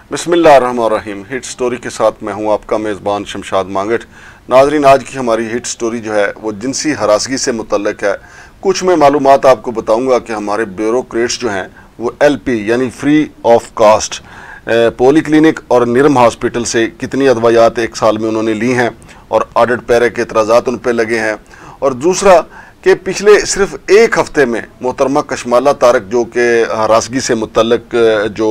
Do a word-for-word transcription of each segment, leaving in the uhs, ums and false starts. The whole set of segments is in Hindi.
बिस्मिल्लाहिर्रहमानिर्रहीम। हिट स्टोरी के साथ मैं हूं आपका मेज़बान शमशाद मांगट। नाजरीन, आज की हमारी हिट स्टोरी जो है वो जिनसी हरासगी से मुतल्लिक है। कुछ मैं मालूमात आपको बताऊंगा कि हमारे ब्यूरोक्रेट्स जो हैं वो एल पी यानी free of cost polyclinic और निरम हॉस्पिटल से कितनी अदवायात एक साल में उन्होंने ली हैं और ऑडिट पैरे के एतराज़ात उन पर लगे हैं। और दूसरा कि पिछले सिर्फ एक हफ़्ते में मोहतरमा कशमाला तारक जो कि हरासगी से मुतल्लिक जो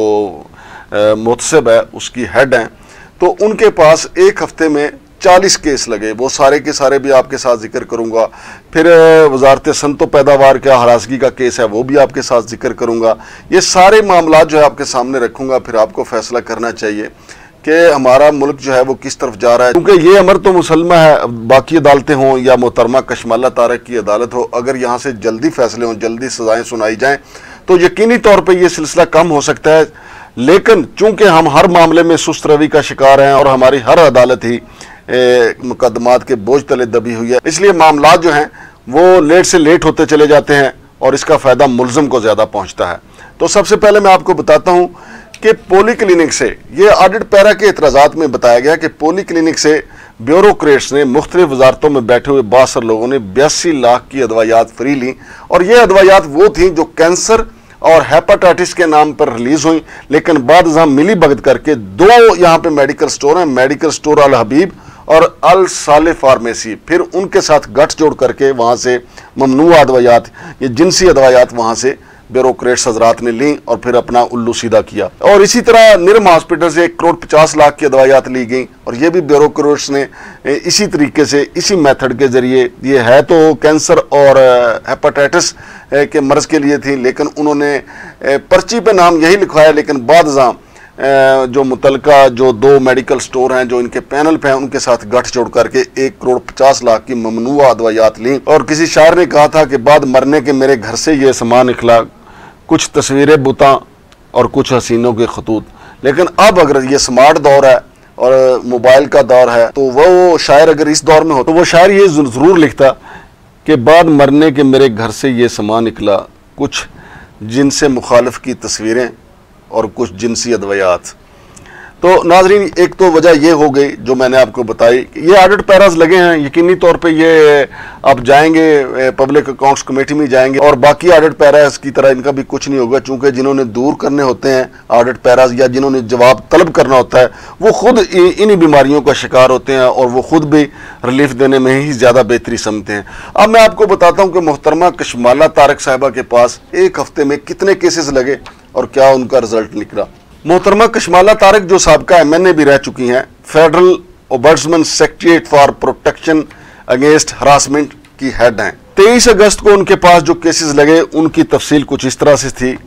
मुतसिब है उसकी हेड हैं, तो उनके पास एक हफ़्ते में चालीस केस लगे। वो सारे के सारे भी आपके साथ जिक्र करूंगा। फिर वजारत सनतो पैदावार का हरासगी का केस है वो भी आपके साथ जिक्र करूंगा। ये सारे मामला जो है आपके सामने रखूंगा, फिर आपको फैसला करना चाहिए कि हमारा मुल्क जो है वो किस तरफ जा रहा है। क्योंकि ये अमर तो मुसलमा है, बाकी अदालतें हों या मोहतरमा कशमाला तारक की अदालत हो, अगर यहाँ से जल्दी फैसले हों, जल्दी सजाएँ सुनाई जाएँ तो यकीनी तौर पर यह सिलसिला कम हो सकता है। लेकिन चूंकि हम हर मामले में सुस्त रवि का शिकार हैं और हमारी हर अदालत ही मुकदमात के बोझ तले दबी हुई है, इसलिए मामला जो हैं वो लेट से लेट होते चले जाते हैं और इसका फ़ायदा मुल्ज़िम को ज़्यादा पहुंचता है। तो सबसे पहले मैं आपको बताता हूं कि पोली क्लिनिक से ये ऑडिट पैरा के एतराज़ात में बताया गया कि पोली क्लिनिक से ब्यूरोक्रेट्स ने मुख्तलिफ वजारतों में बैठे हुए बासर लोगों ने बयासी लाख की अदवायात फ्री ली। और ये अदवायात वो थी जो कैंसर और हेपाटाइटिस के नाम पर रिलीज हुई, लेकिन बाद जहाँ मिली भगत करके दो यहाँ पे मेडिकल स्टोर हैं, मेडिकल स्टोर अल हबीब और अल साले फार्मेसी, फिर उनके साथ गठजोड़ करके वहाँ से ममनू अदवायात, ये जिनसी अदवायात वहाँ से ब्यूरोक्रेट्स हजरात ने ली और फिर अपना उल्लू सीधा किया। और इसी तरह निरम हॉस्पिटल से एक करोड़ पचास लाख की अदवायात ली गई और ये भी ब्यूरोक्रेट्स ने इसी तरीके से इसी मेथड के जरिए, ये है तो कैंसर और हेपाटाइटिस के मर्ज के लिए थी, लेकिन उन्होंने पर्ची पे नाम यही लिखवाया, लेकिन बाद जो मुतलका जो दो मेडिकल स्टोर हैं जो इनके पैनल पे हैं उनके साथ गठजोड़ करके एक करोड़ पचास लाख की ममनुआ अदवायात ली। और किसी शायर ने कहा था कि बाद मरने के मेरे घर से ये सामान निकला, कुछ तस्वीरें बुता और कुछ हसीनों के खतूत। लेकिन अब अगर ये स्मार्ट दौर है और मोबाइल का दौर है तो वो शायर अगर इस दौर में हो तो वो शायर ये ज़रूर लिखता कि बाद मरने के मेरे घर से ये सामान निकला, कुछ जिनसे मुखालिफ की तस्वीरें और कुछ जिनसी अदवायात। तो नाजरीन, एक तो वजह ये हो गई जो मैंने आपको बताई, ये ऑडिट पैराज लगे हैं, यकीनी तौर पे ये आप जाएंगे पब्लिक अकाउंट्स कमेटी में जाएंगे और बाकी ऑडिट पैराज की तरह इनका भी कुछ नहीं होगा, चूंकि जिन्होंने दूर करने होते हैं ऑडिट पैराज या जिन्होंने जवाब तलब करना होता है वो खुद इन्हीं बीमारियों का शिकार होते हैं और वो खुद भी रिलीफ देने में ही ज़्यादा बेहतरी समझते हैं। अब मैं आपको बताता हूँ कि मोहतरमा कशमाला तारक साहिबा के पास एक हफ्ते में कितने केसेस लगे और क्या उनका रिजल्ट निकला। मोहतरमा कशमाला तारक जो साबका एम एन ए भी रह चुकी हैं, federal ombudsman secretariat for protection against harassment की हेड हैं। तेईस अगस्त को उनके पास जो केसेस लगे उनकी तफसील कुछ इस तरह से थी।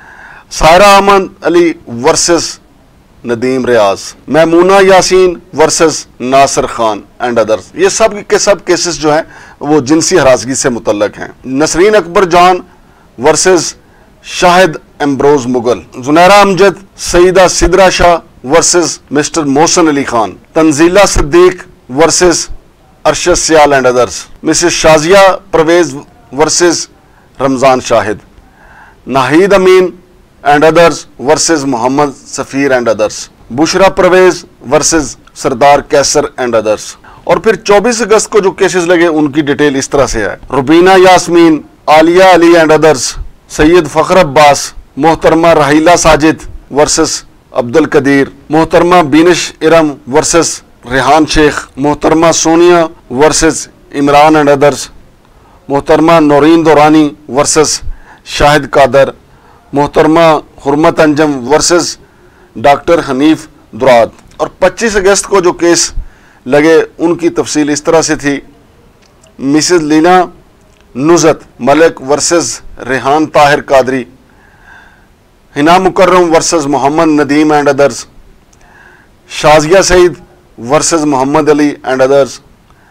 Saira Ahmed Ali versus Nadeem Riaz, Maimoona Yasin versus Nasir Khan and others. ये सब के सब केसेस जो हैं वो जिनसी हरासगी से मुतल्लक हैं। Nasreen Akbar Jan versus Shahid Ambrose Mughal, Junaira Amjad Saeeda Sidra Shah versus mister Mohsin Ali Khan, Tanzeela Siddique versus Arshad Sial and others, Mrs Shazia Parvez versus Ramzan Shahid, Nahid Amin and others versus Mohammad Safeer and others, Bushra Parvez versus Sardar Kaiser and others. और फिर चौबीस अगस्त को जो केसेस लगे उनकी डिटेल इस तरह से है। रुबीना यास्मीन, आलिया अली एंड अदर्स, सैयद फ़ख्र अब्बास, मोहतरमा राहिला साजिद वर्सेस अब्दुल कदीर, मोहतरमा बीनिश इरम वर्सेस रेहान शेख, मोहतरमा Sonia versus Imran and others, मोहतरमा नौरीन दौरानी वर्सेस शाहिद कादर, मोहतरमा हुरमत अंजम वर्सेस डॉक्टर हनीफ दुराद। और पच्चीस अगस्त को जो केस लगे उनकी तफसील इस तरह से थी। Mrs Leena Nuzhat Malik versus Rehan Tahir Qadri, Hina Mukarram versus Mohammad Nadeem and others, Shazia Saeed versus Mohammad Ali and others,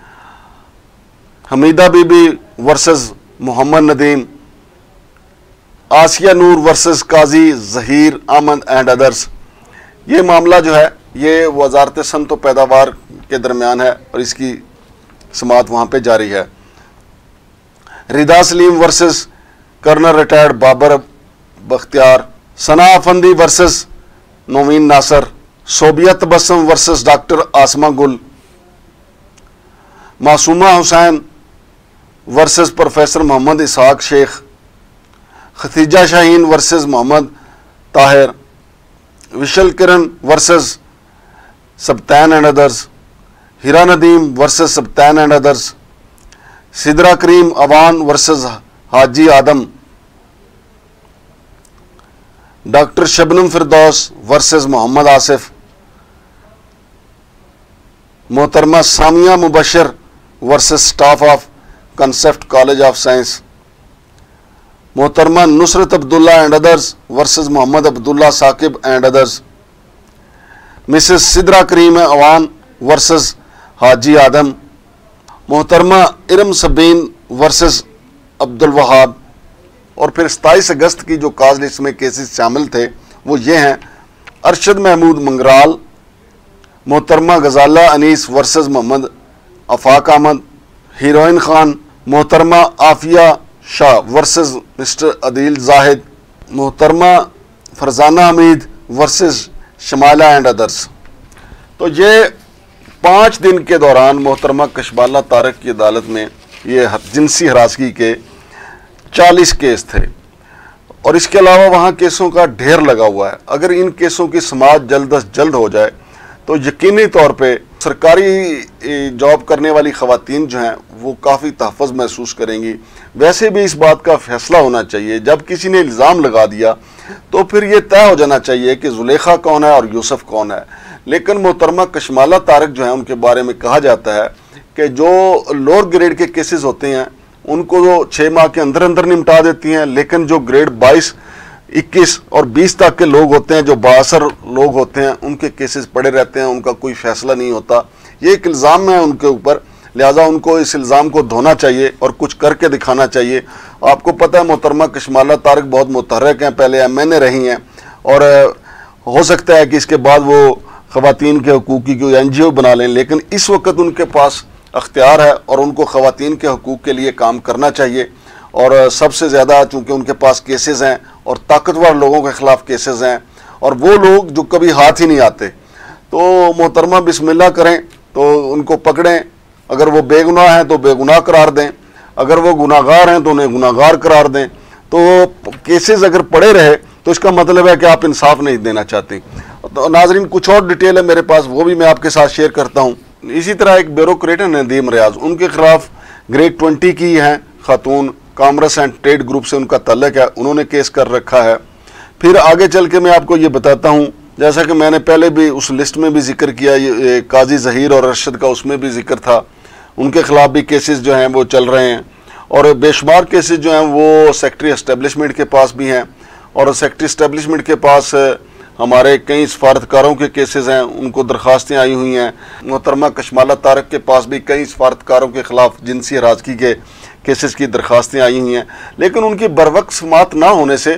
Hamida Bibi versus Mohammad Nadeem, Asia Noor versus Qazi Zaheer Ahmed and others. ये मामला जो है ये वजारत सनतो पैदावार के दरमियान है और इसकी समात वहाँ पे जारी है। Rida Saleem versus colonel retired Babar Bakhtiar, Sana Afandi versus Naveen Nasir, Sobia Tabassum versus doctor Asma Gul, Masooma Hussain versus professor Mohammad Ishaq Shaikh, Khadija Shaheen versus Mohammad Tahir, Vishal Kiran versus Sibtain and others, Hira Nadeem versus Sibtain and others, Sidra Karim Awan versus Haji Adam, doctor Shabnam Firdous versus Mohammad Asif, मोहतरमा Samia Mubashir versus staff of concept college of science, मोहतरमा Nusrat Abdullah and others versus Mohammad Abdullah Saqib and others, Mrs Sidra Karim Awan versus Haji Adam, मोहतरमा इरम सबीन वर्सेस अब्दुल वहाब। और फिर सताईस अगस्त की जो काज लिस्ट में केसेस शामिल थे वो ये हैं: अरशद महमूद मंगराल, मोहतरमा गजाला अनीस वर्सेस मोहम्मद आफाक अहमद, हीरोइन खान, मोहतरमा आफिया शाह वर्सेस मिस्टर अदील जाहिद, मोहतरमा Farzana Hameed versus Shamala and others. तो ये पाँच दिन के दौरान मोहतरमा कशमाला तारक की अदालत में ये जिनसी हरासगी के चालीस केस थे और इसके अलावा वहाँ केसों का ढेर लगा हुआ है। अगर इन केसों की समाअत जल्द अज जल्द हो जाए तो यकीनी तौर पे सरकारी जॉब करने वाली ख़वातीन जो हैं वो काफ़ी तहफ़्फ़ुज़ महसूस करेंगी। वैसे भी इस बात का फ़ैसला होना चाहिए, जब किसी ने इल्ज़ाम लगा दिया तो फिर ये तय हो जाना चाहिए कि जुलेखा कौन है और यूसुफ कौन है। लेकिन मोहतरमा कशमाला तारक जो है उनके बारे में कहा जाता है कि जो लोअर ग्रेड के केसेस होते हैं उनको वो छः माह के अंदर अंदर निपटा देती हैं, लेकिन जो ग्रेड बाईस, इक्कीस और बीस तक के लोग होते हैं, जो बासर लोग होते हैं, उनके केसेस पड़े रहते हैं, उनका कोई फैसला नहीं होता। ये एक इल्ज़ाम है उनके ऊपर, लिहाजा उनको इस इल्ज़ाम को धोना चाहिए और कुछ करके दिखाना चाहिए। आपको पता है मोहतरमा कशमाला तारक बहुत मुतहर्रिक हैं, पहले एम एन ए रही हैं और हो सकता है कि इसके बाद वो ख़वातीन के हकूक़ की कोई एन जी ओ बना लें, लेकिन इस वक्त उनके पास अख्तियार है और उनको ख़वातीन के हकूक़ के लिए काम करना चाहिए। और सबसे ज़्यादा चूँकि उनके पास केसेस हैं और ताकतवर लोगों के ख़िलाफ़ केसेस हैं और वो लोग जो कभी हाथ ही नहीं आते, तो मोहतरमा बिस्मिल्लाह करें, तो उनको पकड़ें। अगर वो बेगुनाह हैं तो बेगुनाह करार दें, अगर वो गुनाहगार हैं तो उन्हें गुनाहगार करार दें। तो केसेस अगर पड़े रहे तो इसका मतलब है कि आप इंसाफ नहीं देना चाहते। तो नाजरीन, कुछ और डिटेल है मेरे पास, वो भी मैं आपके साथ शेयर करता हूँ। इसी तरह एक ब्यूरोक्रेट है नदीम रियाज, उनके खिलाफ ग्रेड ट्वेंटी की हैं खातून, कॉमर्स एंड ट्रेड ग्रुप से उनका तल्लक है, उन्होंने केस कर रखा है। फिर आगे चल के मैं आपको ये बताता हूँ, जैसा कि मैंने पहले भी उस लिस्ट में भी जिक्र किया, ये काजी ज़हीर और अरशद का उसमें भी जिक्र था, उनके खिलाफ भी केसेस जो हैं वो चल रहे हैं। और बेशुमार केसेस जो हैं वो सेक्रेटरी एस्टेब्लिशमेंट के पास भी हैं और सेक्रेटरी एस्टेब्लिशमेंट के पास हमारे कई सफारतकारों के केसेस हैं, उनको दरख्वास्तें आई हुई हैं। मोहतरमा कशमाला तारक के पास भी कई सफारतकारों के ख़िलाफ़ जिनसी हरासगी के केसेस की दरख्वास्तें आई हुई हैं, लेकिन उनकी बरवक्त समाअत ना होने से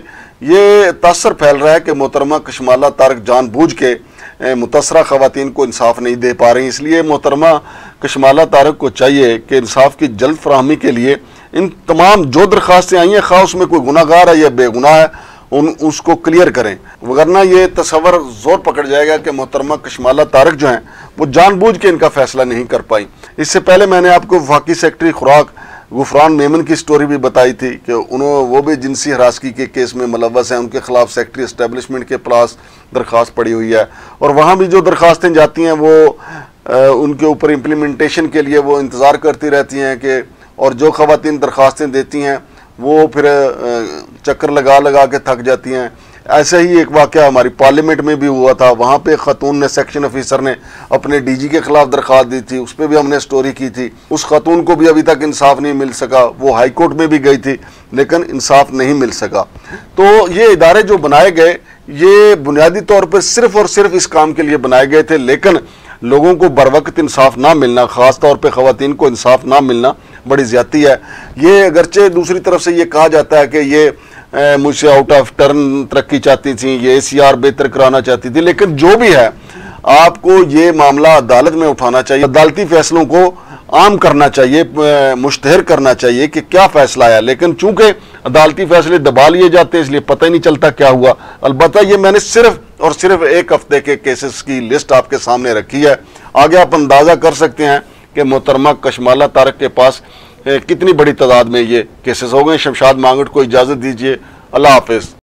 ये तासर फैल रहा है कि मोहतरमा कशमाला तारक जानबूझ के मुतासरा ख़वातीन को इंसाफ नहीं दे पा रही। इसलिए मोहतरमा कशमाला तारक को चाहिए कि इंसाफ की जल्द फराहमी के लिए इन तमाम जो दरख्वास्तें आई हैं, ख़ास उसमें कोई गुनाहगार है या बेगुनाह है, उन उसको क्लियर करें, वरना ये तस्वर जोर पकड़ जाएगा कि मोहतरमा कशमाला तारक जो हैं वो जानबूझ के इनका फैसला नहीं कर पाई। इससे पहले मैंने आपको वफाकी सेक्रेटरी खुराक गुफरान मेमन की स्टोरी भी बताई थी कि उन्होंने वो भी जिनसी हरासगी के केस में मुलव्वस हैं, उनके खिलाफ सेक्रेटरी एस्टेब्लिशमेंट के पास दरख्वास्त पड़ी हुई है और वहाँ भी जो दरख्वास्तें जाती हैं वो आ, उनके ऊपर इम्प्लीमेंटेशन के लिए वो इंतज़ार करती रहती हैं कि, और जो ख़वातीन दरख्वास्तें देती हैं वो फिर चक्कर लगा लगा के थक जाती हैं। ऐसे ही एक वाक़या हमारी पार्लियामेंट में भी हुआ था, वहाँ पे खातून ने, सेक्शन ऑफिसर ने अपने डीजी के ख़िलाफ़ दरख्वास्त दी थी, उस पर भी हमने स्टोरी की थी। उस खातून को भी अभी तक इंसाफ नहीं मिल सका, वो हाई कोर्ट में भी गई थी लेकिन इंसाफ नहीं मिल सका। तो ये इदारे जो बनाए गए ये बुनियादी तौर पर सिर्फ़ और सिर्फ इस काम के लिए बनाए गए थे, लेकिन लोगों को बरवक्त इंसाफ ना मिलना, ख़ास तौर पे ख़वातीन को इंसाफ ना मिलना बड़ी ज़्यादती है। ये अगरचे दूसरी तरफ से ये कहा जाता है कि ये मुझसे आउट ऑफ टर्न तरक्की चाहती थी, ये ए सी आर बेहतर कराना चाहती थी, लेकिन जो भी है आपको ये मामला अदालत में उठाना चाहिए, अदालती फैसलों को आम करना चाहिए, मुश्तहर करना चाहिए कि क्या फ़ैसला आया। लेकिन चूँकि अदालती फैसले दबा लिए जाते हैं, इसलिए पता ही नहीं चलता क्या हुआ। अलबत्ता ये मैंने सिर्फ और सिर्फ एक हफ्ते के केसेस की लिस्ट आपके सामने रखी है। आगे आप अंदाज़ा कर सकते हैं कि मोहतरमा कशमाला तारक के पास कितनी बड़ी तादाद में ये केसेस हो गए। शमशाद मांगट को इजाज़त दीजिए। अल्लाह हाफिज़।